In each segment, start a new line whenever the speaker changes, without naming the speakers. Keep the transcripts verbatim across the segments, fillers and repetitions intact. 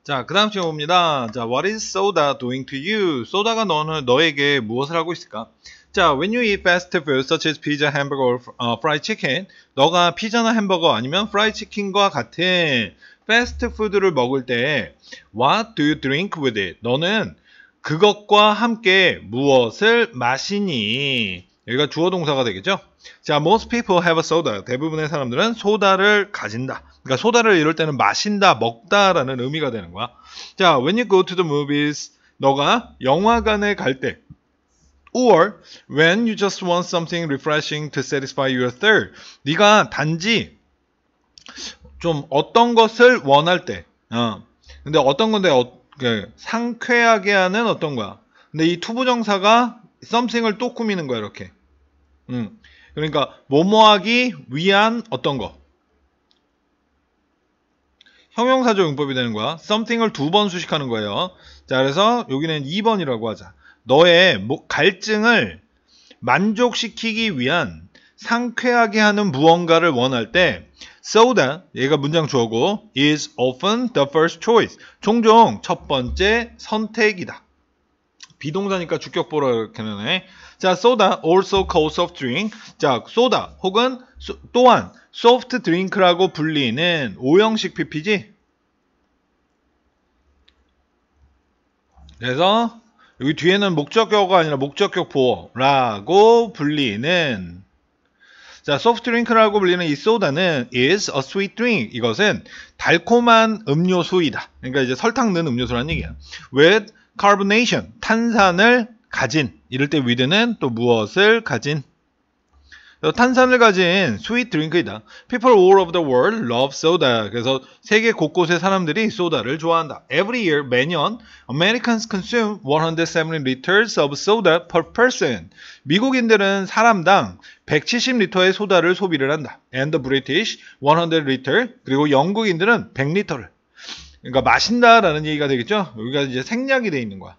자, 그 다음 시간 봅니다. 자, what is soda doing to you? 소다가 너는 너에게 무엇을 하고 있을까? 자, when you eat fast food such as pizza, hamburger, or uh, fried chicken, 너가 피자나 햄버거 아니면 프라이 치킨과 같은 패스트푸드를 먹을 때 what do you drink with it? 너는 그것과 함께 무엇을 마시니? 여기가 주어 동사가 되겠죠? 자, most people have a soda. 대부분의 사람들은 소다를 가진다. 그러니까 소다를 이럴 때는 마신다, 먹다라는 의미가 되는 거야. 자, when you go to the movies, 너가 영화관에 갈 때, or when you just want something refreshing to satisfy your thirst. 네가 단지 좀 어떤 것을 원할 때, 어. 근데 어떤 건데 어, 그, 상쾌하게 하는 어떤 거야. 근데 이 투부정사가 something을 또 꾸미는 거야, 이렇게. 음. 그러니까 뭐뭐하기 위한 어떤 거. 형용사적 용법이 되는 거야. something을 두 번 수식하는 거예요. 자, 그래서 여기는 이 번이라고 하자. 너의 갈증을 만족시키기 위한 상쾌하게 하는 무언가를 원할 때 soda, 얘가 문장 주어고 is often the first choice. 종종 첫 번째 선택이다. 비동사니까 주격보라 이렇게 하네. 자, soda also called soft drink. 자, 소다 혹은 소, 또한 soft drink라고 불리는 오형식 피피지. 그래서 여기 뒤에는 목적격어가 아니라 목적격 보어라고 불리는, 자, soft drink라고 불리는 이 소다는 is a sweet drink. 이것은 달콤한 음료수이다. 그러니까 이제 설탕 넣은 음료수라는 얘기야. with carbonation, 탄산을 가진. 이럴 때 with는 또 무엇을 가진? 탄산을 가진 sweet drink이다. People all over the world love soda. 그래서 세계 곳곳의 사람들이 소다를 좋아한다. Every year, 매년 Americans consume one hundred seventy liters of soda per person. 미국인들은 사람당 백칠십 리터의 소다를 소비를 한다. And the British one hundred liter. 그리고 영국인들은 백 리터를. 그러니까 마신다라는 얘기가 되겠죠. 여기가 이제 생략이 돼 있는 거야.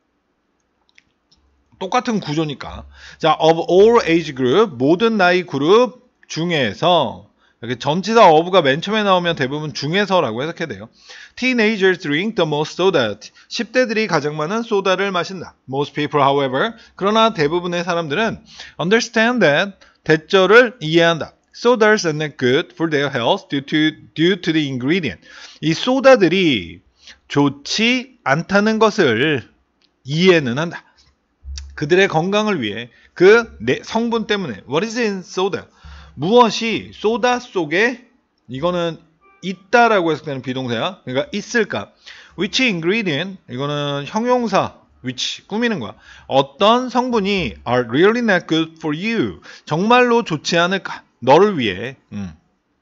똑같은 구조니까. 자, of all age group, 모든 나이 그룹 중에서, 이렇게 전치사 of가 맨 처음에 나오면 대부분 중에서라고 해석해야 돼요. Teenagers drink the most soda. 십 대들이 가장 많은 소다를 마신다. Most people, however, 그러나 대부분의 사람들은 understand that, 대절을 이해한다. Sodas are not good for their health due to, due to the ingredient. 이 소다들이 좋지 않다는 것을 이해는 한다. 그들의 건강을 위해 그 성분 때문에. What is in soda? 무엇이 소다 속에, 이거는 있다라고 해석되는 비동사야. 그러니까 있을까? Which ingredient? 이거는 형용사 which 꾸미는 거야. 어떤 성분이 are really not good for you? 정말로 좋지 않을까? 너를 위해. 음.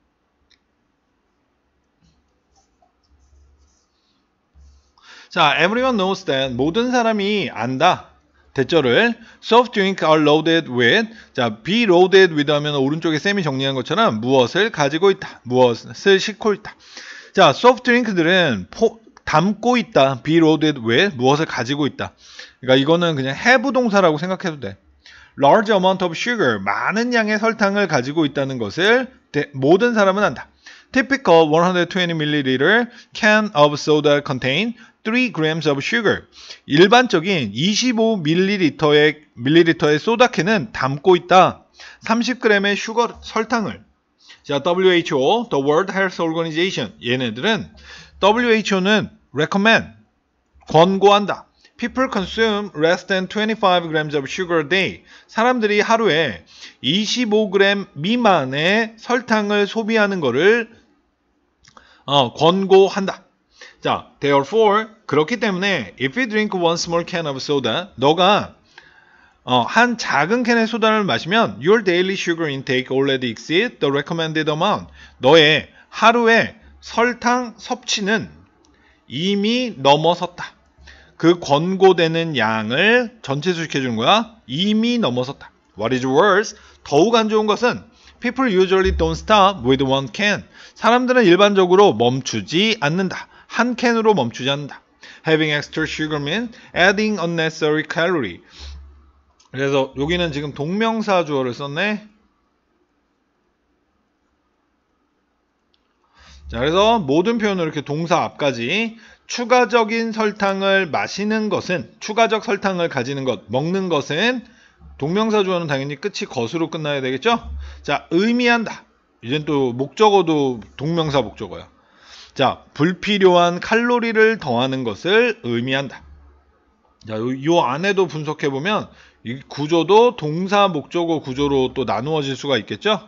자, everyone knows that. 모든 사람이 안다. 대절을 soft drink are loaded with. 자, be loaded with 하면 오른쪽에 쌤이 정리한 것처럼 무엇을 가지고 있다. 무엇을 싣고 있다. 자, soft drink들은 포, 담고 있다. be loaded with 무엇을 가지고 있다. 그러니까 이거는 그냥 have 동사라고 생각해도 돼. large amount of sugar, 많은 양의 설탕을 가지고 있다는 것을 대, 모든 사람은 안다. Typical one hundred twenty milliliter can of soda contain three grams of sugar. 일반적인 이십오 밀리리터의, 밀리리터의 소다캔은 담고 있다. 삼십 그램의 슈거, 설탕을. 자, 더블유 에이치 오, The World Health Organization. 얘네들은 더블유에이치오는 recommend, 권고한다. People consume less than twenty-five grams of sugar a day. 사람들이 하루에 이십오 그램 미만의 설탕을 소비하는 것을 어, 권고한다. 자, therefore, 그렇기 때문에 if you drink one small can of soda, 너가 어, 한 작은 캔의 소다를 마시면 your daily sugar intake already exceeds the recommended amount. 너의 하루의 설탕 섭취는 이미 넘어섰다. 그 권고되는 양을 전체 수식해주는 거야. 이미 넘어섰다. What is worse? 더욱 안 좋은 것은 people usually don't stop with one can. 사람들은 일반적으로 멈추지 않는다. 한 캔으로 멈추지 않는다. Having extra sugar means adding unnecessary calorie. 그래서 여기는 지금 동명사 주어를 썼네. 자, 그래서 모든 표현을 이렇게 동사 앞까지 추가적인 설탕을 마시는 것은, 추가적 설탕을 가지는 것, 먹는 것은 동명사 주어는 당연히 끝이 것으로 끝나야 되겠죠? 자, 의미한다. 이젠 또 목적어도 동명사 목적어야. 자, 불필요한 칼로리를 더하는 것을 의미한다. 자, 요, 요 안에도 분석해보면 이 구조도 동사 목적어 구조로 또 나누어질 수가 있겠죠?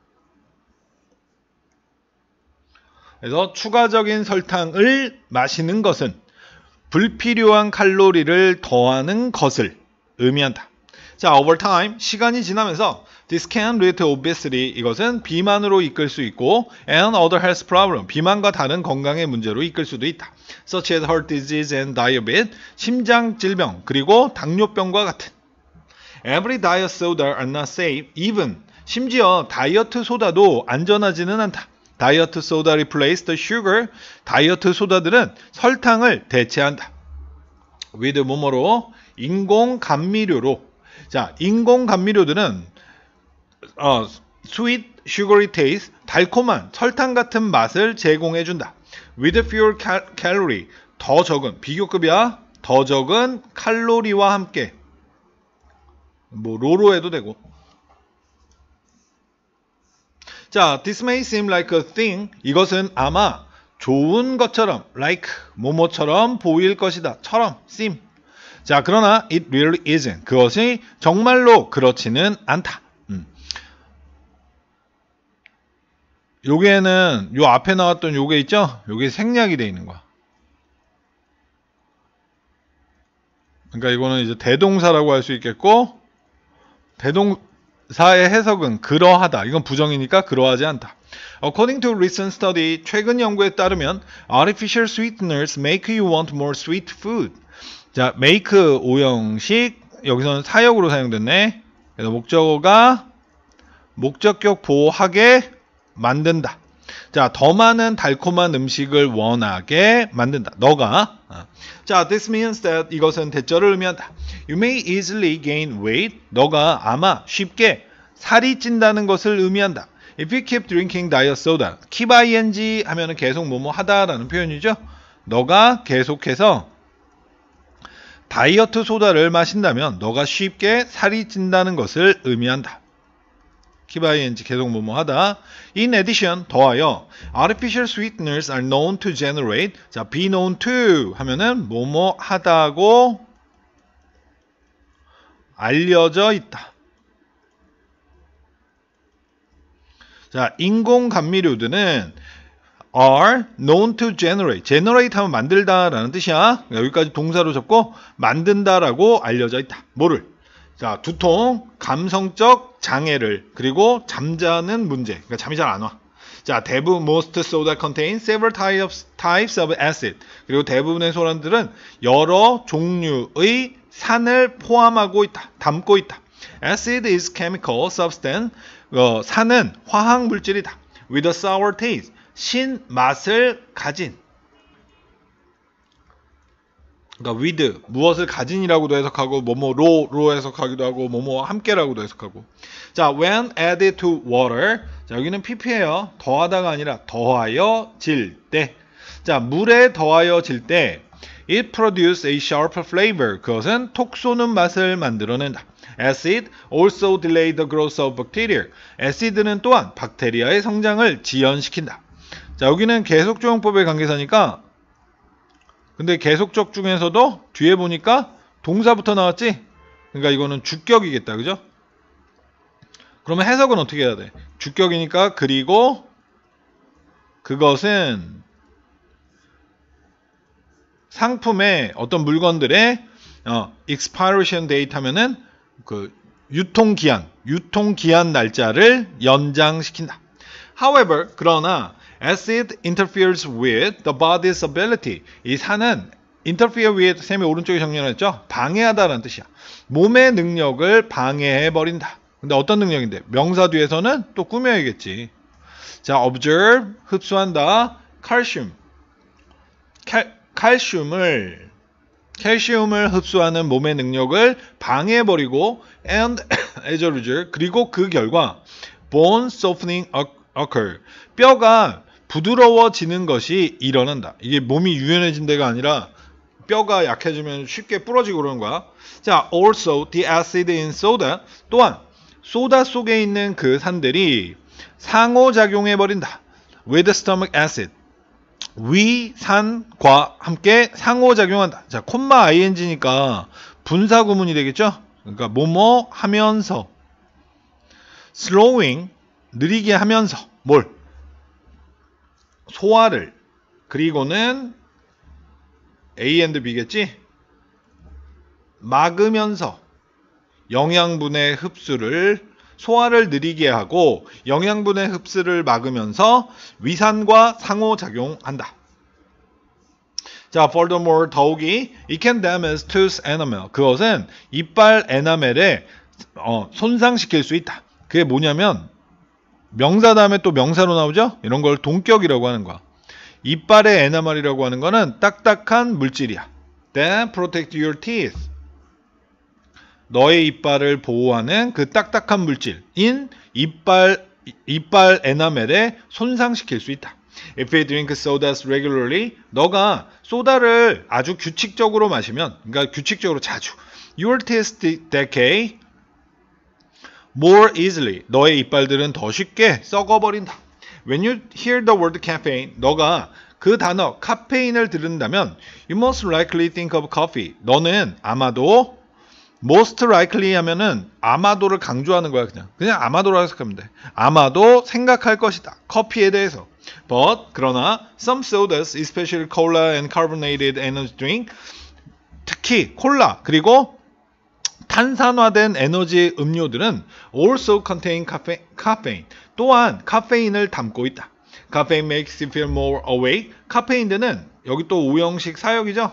그래서 추가적인 설탕을 마시는 것은 불필요한 칼로리를 더하는 것을 의미한다. 자, over time, 시간이 지나면서 this can lead to obesity, 이것은 비만으로 이끌 수 있고 and other health problem, 비만과 다른 건강의 문제로 이끌 수도 있다. such as heart disease and diabetes, 심장 질병, 그리고 당뇨병과 같은. every diet soda are not safe, even, 심지어 다이어트 소다도 안전하지는 않다. 다이어트 소다 replace the sugar, 다이어트 소다들은 설탕을 대체한다. with 뭐뭐로, 인공 감미료로. 자, 인공 감미료들은 어, sweet, sugary taste, 달콤한 설탕 같은 맛을 제공해준다. with fewer calorie, 더 적은, 비교급이야, 더 적은 칼로리와 함께. 뭐 로로 해도 되고. 자, this may seem like a thing, 이것은 아마 좋은 것처럼, like, 뭐뭐처럼 보일 것이다, 처럼, seem. 자, 그러나 it really isn't, 그것이 정말로 그렇지는 않다. 음. 요게는 요 앞에 나왔던 요게 있죠? 요게 생략이 돼 있는 거야. 그러니까 이거는 이제 대동사라고 할 수 있겠고, 대동사의 해석은 그러하다. 이건 부정이니까 그러하지 않다. According to recent study, 최근 연구에 따르면 artificial sweeteners make you want more sweet food. 자, make 오형식, 여기서는 사역으로 사용됐네. 그래서 목적어가 목적격 보호하게 만든다. 자, 더 많은 달콤한 음식을 원하게 만든다. 너가. 자, this means that, 이것은 대절을 의미한다. You may easily gain weight. 너가 아마 쉽게 살이 찐다는 것을 의미한다. If you keep drinking diet soda. keep ing 하면은 계속 뭐뭐 하다라는 표현이죠. 너가 계속해서 다이어트 소다를 마신다면 너가 쉽게 살이 찐다는 것을 의미한다. keep ing 계속 뭐뭐 하다. In addition, 더하여 artificial sweeteners are known to generate. 자, be known to 하면은 뭐뭐 하다고 알려져 있다. 자, 인공 감미료들은 are known to generate. generate 하면 만들다 라는 뜻이야. 여기까지 동사로 접고 만든다라고 알려져 있다. 뭐를? 자, 두통, 감성적 장애를, 그리고 잠자는 문제. 그러니까 잠이 잘 안 와. 자, 대부분 most soda contain several types, types of acid. 그리고 대부분의 소다들은 여러 종류의 산을 포함하고 있다. 담고 있다. Acid is chemical substance. 어, 산은 화학 물질이다. With a sour taste. 신 맛을 가진. 그러니까 with, 무엇을 가진이라고도 해석하고 뭐뭐로로 해석하기도 하고 뭐뭐 함께라고도 해석하고. 자, when added to water. 자, 여기는 pp예요. 더하다가 아니라 더하여 질 때. 자, 물에 더하여 질 때 it produces a sharp flavor. 그것은 톡 쏘는 맛을 만들어낸다. Acid also delay the growth of bacteria. 애시드는 또한 박테리아의 성장을 지연시킨다. 자, 여기는 계속조용법의 관계사니까, 근데 계속적 중에서도 뒤에 보니까 동사부터 나왔지? 그러니까 이거는 주격이겠다. 그죠? 그러면 해석은 어떻게 해야 돼? 주격이니까 그리고 그것은 상품의 어떤 물건들의 어, expiration date 하면은 그 유통기한, 유통기한 날짜를 연장시킨다. However, 그러나 acid interferes with the body's ability. 이 산은 interfere with, 쌤이 오른쪽에 정리했죠? 방해하다라는 뜻이야. 몸의 능력을 방해해버린다. 근데 어떤 능력인데? 명사 뒤에서는 또 꾸며야겠지. 자, observe, 흡수한다. calcium, 칼, 칼슘을 칼슘을 흡수하는 몸의 능력을 방해해버리고 and as a result, 그리고 그 결과 bone softening occur. 뼈가 부드러워지는 것이 일어난다. 이게 몸이 유연해진다가 아니라 뼈가 약해지면 쉽게 부러지고 그러는 거야. 자, also the acid in soda. 또한 소다 속에 있는 그 산들이 상호작용해 버린다. with stomach acid. 위산과 함께 상호작용한다. 자, 콤마 ing니까 분사 구문이 되겠죠? 그러니까 뭐뭐 하면서 slowing 느리게 하면서 뭘? 소화를 그리고는 A and B겠지? 막으면서 영양분의 흡수를 소화를 느리게 하고 영양분의 흡수를 막으면서 위산과 상호작용한다. 자, furthermore 더욱이 it can damage tooth enamel. 그것은 이빨 에나멜에 어, 손상시킬 수 있다. 그게 뭐냐면 명사 다음에 또 명사로 나오죠? 이런 걸 동격이라고 하는 거야. 이빨의 에나멜이라고 하는 거는 딱딱한 물질이야. Then protect your teeth. 너의 이빨을 보호하는 그 딱딱한 물질인 이빨, 이빨 에나멜에 손상시킬 수 있다. If you drink sodas regularly, 너가 소다를 아주 규칙적으로 마시면, 그러니까 규칙적으로 자주, your teeth decay more easily. 너의 이빨들은 더 쉽게 썩어버린다. When you hear the word caffeine, 너가 그 단어 카페인을 들은다면 you most likely think of coffee. 너는 아마도 most likely 하면은 아마도를 강조하는 거야. 그냥 그냥 아마도라고 생각하면 돼. 아마도 생각할 것이다. 커피에 대해서. But 그러나 some sodas, especially cola and carbonated energy drink, 특히 콜라 그리고 탄산화된 에너지 음료들은 also contain caffeine. 또한 카페인을 담고 있다. Caffeine makes you feel more awake. 카페인들은 여기 또 오형식 사역이죠.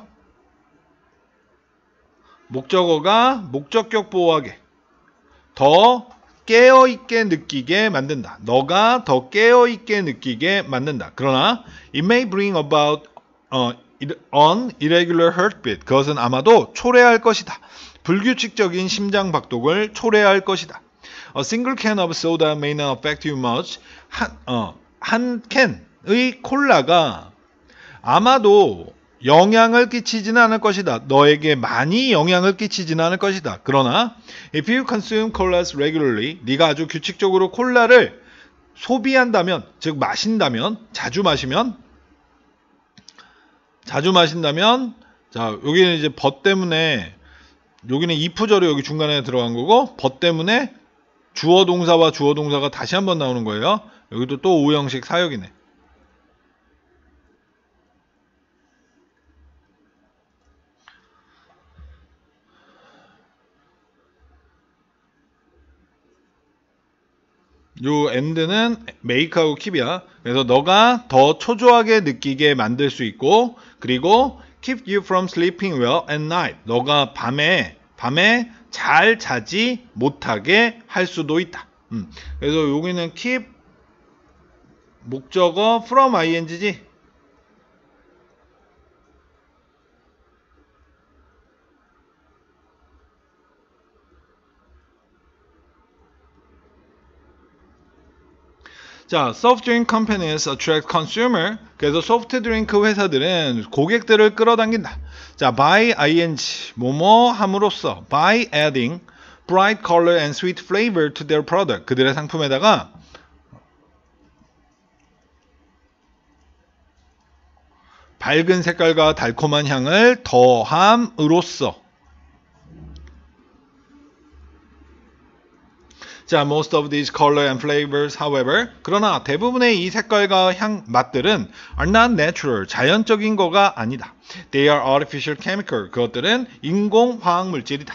목적어가 목적격 보호하게 더 깨어있게 느끼게 만든다. 너가 더 깨어있게 느끼게 만든다. 그러나 it may bring about uh, an irregular heartbeat. 그것은 아마도 초래할 것이다. 불규칙적인 심장 박동을 초래할 것이다. A single can of soda may not affect you much. 한, 어, 한 캔의 콜라가 아마도 영향을 끼치지는 않을 것이다. 너에게 많이 영향을 끼치지는 않을 것이다. 그러나 if you consume colas regularly, 네가 아주 규칙적으로 콜라를 소비한다면, 즉 마신다면, 자주 마시면, 자주 마신다면, 자 여기는 이제 but 때문에 여기는 if절이 여기 중간에 들어간 거고 but 때문에 주어 동사와 주어 동사가 다시 한번 나오는 거예요. 여기도 또 오형식 사역이네. 요 end는 make하고 keep이야. 그래서 너가 더 초조하게 느끼게 만들 수 있고, 그리고 keep you from sleeping well at night. 너가 밤에 밤에 잘 자지 못하게 할 수도 있다. 음. 그래서 여기는 keep 목적어 from ing지. 자, soft drink companies attract consumer. 그래서 소프트 드링크 회사들은 고객들을 끌어당긴다. 자, by ing 뭐뭐 함으로써 by adding bright color and sweet flavor to their product. 그들의 상품에다가 밝은 색깔과 달콤한 향을 더함으로써. 자, most of these color and flavors, however, 그러나 대부분의 이 색깔과 향 맛들은 are not natural, 자연적인 거가 아니다. They are artificial chemical, 그것들은 인공 화학 물질이다.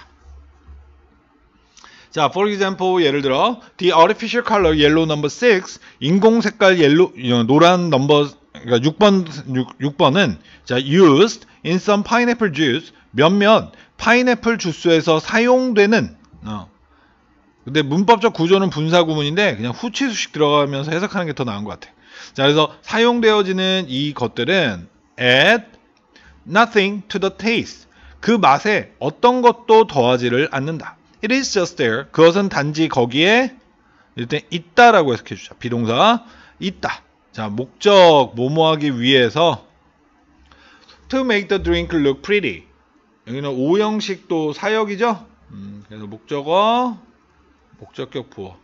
자, for example, 예를 들어 the artificial color yellow number six, 인공 색깔 옐로 노란 넘버 그러니까 육 번 육 번은 자, used in some pineapple juice, 몇몇 파인애플 주스에서 사용되는 어, 근데 문법적 구조는 분사 구문인데 그냥 후치수식 들어가면서 해석하는 게 더 나은 것 같아. 자, 그래서 사용되어지는 이 것들은 add nothing to the taste. 그 맛에 어떤 것도 더하지를 않는다. It is just there. 그것은 단지 거기에 일단 있다라고 해석해 주자. 비동사 있다. 자, 목적 뭐뭐하기 위해서 to make the drink look pretty. 여기는 오형식도 사역이죠. 음, 그래서 목적어, 목적격 부어.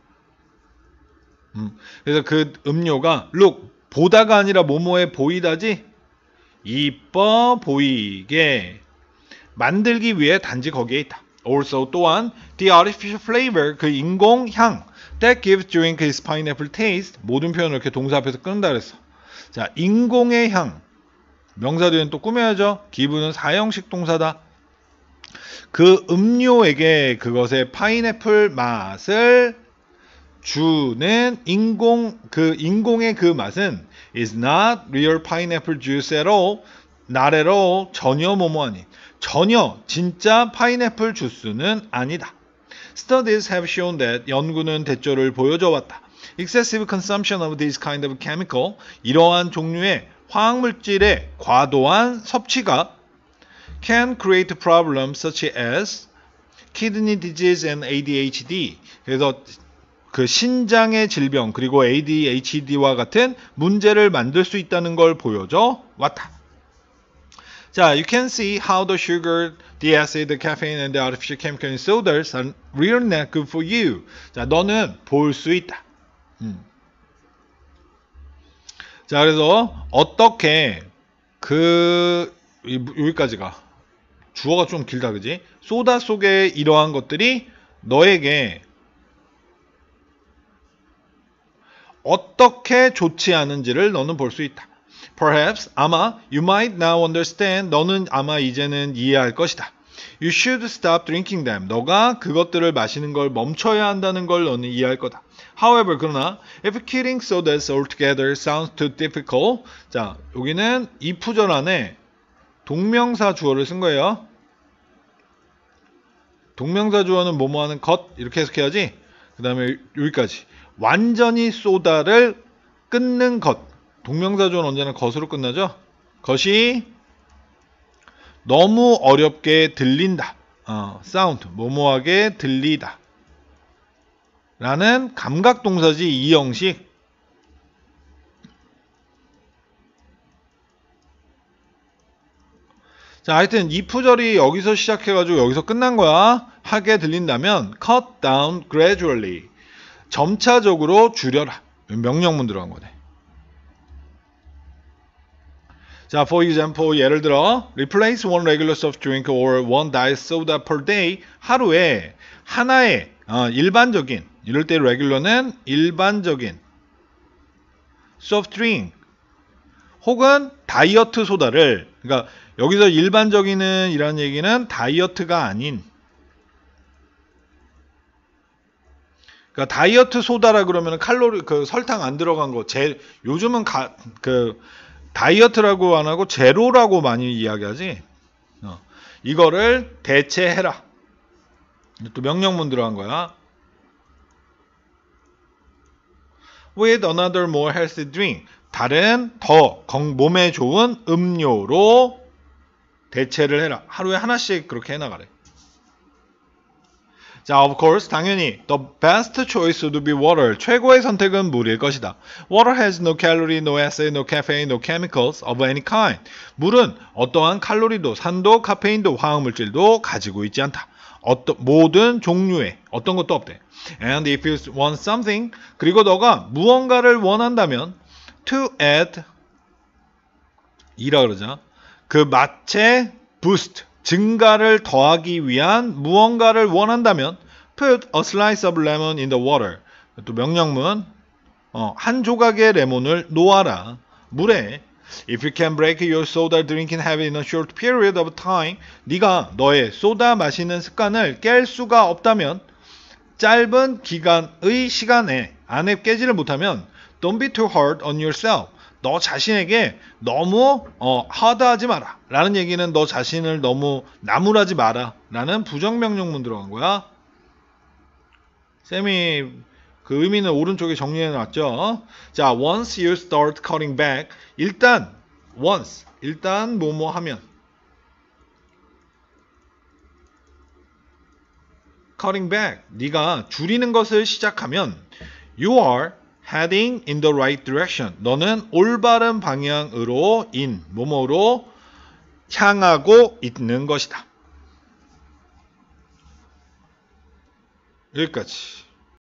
음, 그래서 그 음료가 look 보다가 아니라 뭐뭐해 보이다지. 이뻐 보이게 만들기 위해 단지 거기에 있다. Also 또한 the artificial flavor 그 인공 향 that gives drink its pineapple taste 모든 표현을 이렇게 동사 앞에서 끊는다 그랬어. 자, 인공의 향 명사 뒤에는 또 꾸며야죠. give는 사형식 동사다. 그 음료에게 그것의 파인애플 맛을 주는 인공 그 인공의 그 맛은 is not real pineapple juice at all. not at all. 전혀 뭐뭐 아닌. 전혀 진짜 파인애플 주스는 아니다. Studies have shown that 연구는 대조를 보여줘 왔다. Excessive consumption of this kind of chemical 이러한 종류의 화학물질의 과도한 섭취가 can create problems such as kidney disease and 에이디에이치디. 그래서 그 신장의 질병 그리고 에이디에이치디와 같은 문제를 만들 수 있다는 걸 보여줘 왔다. 자, you can see how the sugar, the acid, the caffeine, and the artificial chemical in sodas are really not good for you. 자, 너는 볼 수 있다. 음. 자, 그래서 어떻게 그 여기까지가 주어가 좀 길다, 그지? 소다 속에 이러한 것들이 너에게 어떻게 좋지 않은지를 너는 볼 수 있다. Perhaps 아마 you might now understand 너는 아마 이제는 이해할 것이다. You should stop drinking them. 너가 그것들을 마시는 걸 멈춰야 한다는 걸 너는 이해할 거다. However 그러나 if quitting sodas altogether sounds too difficult. 자, 여기는 이 부절 안에 동명사 주어를 쓴 거예요. 동명사 주어는 뭐뭐 하는 것 이렇게 해석해야지. 그 다음에 여기까지 완전히 소다를 끊는 것. 동명사 주어는 언제나 것으로 끝나죠. 것이 너무 어렵게 들린다. 어, sound 뭐뭐하게 들리다 라는 감각동사지. 이 형식. 자, 하여튼 이 부절이 여기서 시작해가지고 여기서 끝난 거야. 하게 들린다면 cut down gradually. 점차적으로 줄여라. 명령문 들어간 거네. 자, for example, 예를 들어 replace one regular soft drink or one diet soda per day. 하루에 하나의 어, 일반적인, 이럴 때 regular는 일반적인 soft drink 혹은 다이어트 소다를, 그러니까 여기서 일반적인은 이란 얘기는 다이어트가 아닌, 그러니까 다이어트 소다라 그러면 칼로리 그 설탕 안 들어간 거, 제 요즘은 가, 그 다이어트라고 안 하고 제로라고 많이 이야기하지. 어, 이거를 대체해라. 또 명령문 들어간 거야. With another more healthy drink. 다른 더 몸에 좋은 음료로 대체를 해라. 하루에 하나씩 그렇게 해나가래. 자, of course, 당연히 the best choice would be water. 최고의 선택은 물일 것이다. Water has no calorie, no acid, no caffeine, no chemicals of any kind. 물은 어떠한 칼로리도, 산도, 카페인도, 화학물질도 가지고 있지 않다. 어떤 모든 종류의 어떤 것도 없대. And if you want something, 그리고 너가 무언가를 원한다면 to add 이라 그러자. 그 맛의 boost 증가를 더하기 위한 무언가를 원한다면 put a slice of lemon in the water. 또 명령문 어, 한 조각의 레몬을 놓아라. 물에. If you can break your soda drinking habit in a short period of time. 네가 너의 소다 마시는 습관을 깰 수가 없다면 짧은 기간의 시간에 안에 깨지를 못하면 don't be too hard on yourself. 너 자신에게 너무 어, 하드하지 마라 라는 얘기는 너 자신을 너무 나무라지 마라 라는 부정명령문 들어간 거야. 쌤이 그 의미는 오른쪽에 정리해 놨죠. 자, once you start cutting back. 일단 once 일단 뭐뭐 하면 cutting back 네가 줄이는 것을 시작하면 you are heading in the right direction. 너는 올바른 방향으로 in, 뭐뭐로 향하고 있는 것이다. 여기까지.